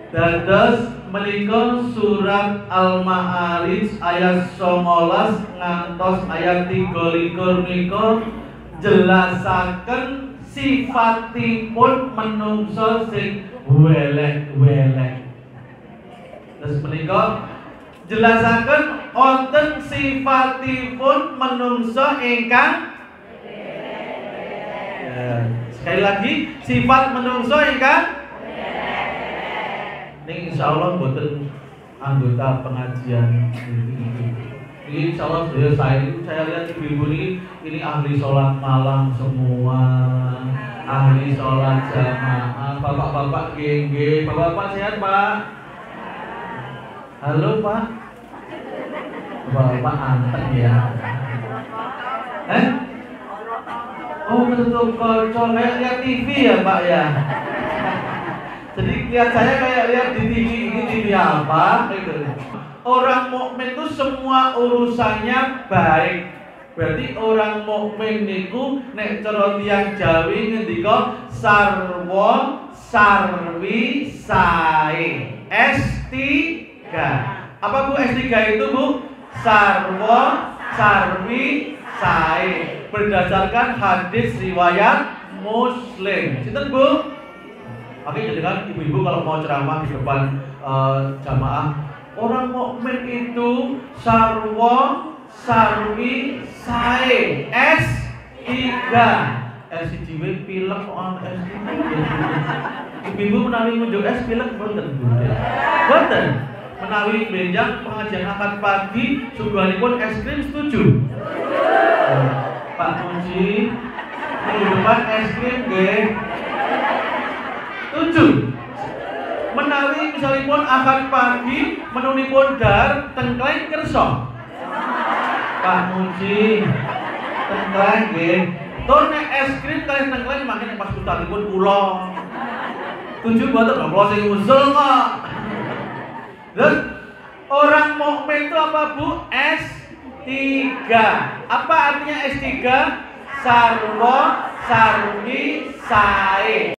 Dados menika surat Al-Ma'arij ayat 19 ngantos ayat 23 menika jelasaken sifatipun menungso sing welek-welek. Terus menika jelasaken wonten sifatipun menungso ingkang sekali lagi sifat menungso ingkang ini insyaallah boten anggota pengajian ini insyaallah saya lihat ibu-ibu ini ahli sholat malam semua, ahli sholat jamaah, bapak-bapak gengge, bapak-bapak sehat Pak? Halo Pak? Bapak anteng ya? Oh betul kocok kayak lihat TV ya Pak ya? Jadi lihat saya kayak lihat di TV, ini TV apa gitu. Orang mukmin itu semua urusannya baik. Berarti orang mukmin niku nek cara tiyang Jawi ngendika sarwa sarwi sae. S3. Apa Bu S3 itu Bu? Sarwa sarwi sae. Berdasarkan hadis riwayat Muslim. Sinten Bu? Oke, jadi kan ibu-ibu kalau mau ceramah di depan jamaah, orang mukmin itu sarwa sarwi sae. S3. S3 pilek soal S3. Ibu-ibu menawi ngunjuk S pilek boten Bu. Boten. Menawi benjang pengajian akad pagi suguhanipun es krim setuju? Pak Muji, minggu depan es krim nggih. Setuju. Menawi misalipun akad pagi menunipun dar tengkleng kersa. Pak Muji, tengkleng nggih. Tur nek es krim kalih tengkleng mangke pas putaripun kula. Setuju boten kula sing usul kok. Terus orang mukmin itu apa Bu? S3. Apa artinya S3? Sarwa sarwi sae.